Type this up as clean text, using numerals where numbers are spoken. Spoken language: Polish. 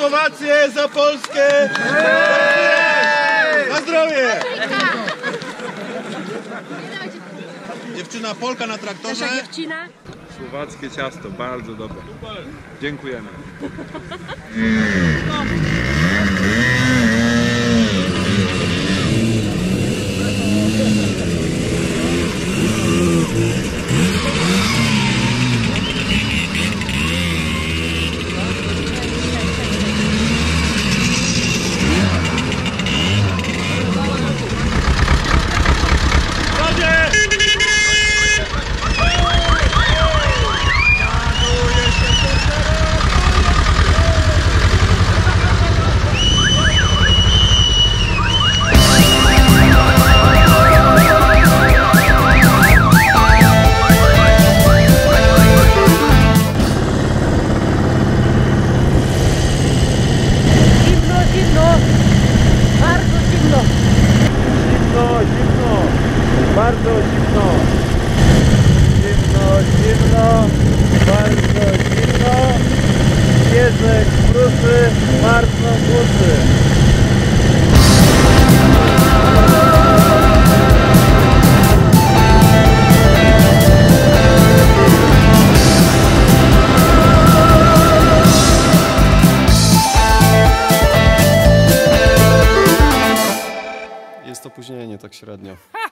Słowację, za Polskę! Na zdrowie! Dziewczyna Polka na traktorze. Nasza dziewczyna. Słowackie ciasto, bardzo dobre. Dziękujemy. Bardzo zimno, bardzo zimno, śnieżek kruszy, martwą buty. Jest opóźnienie tak średnio.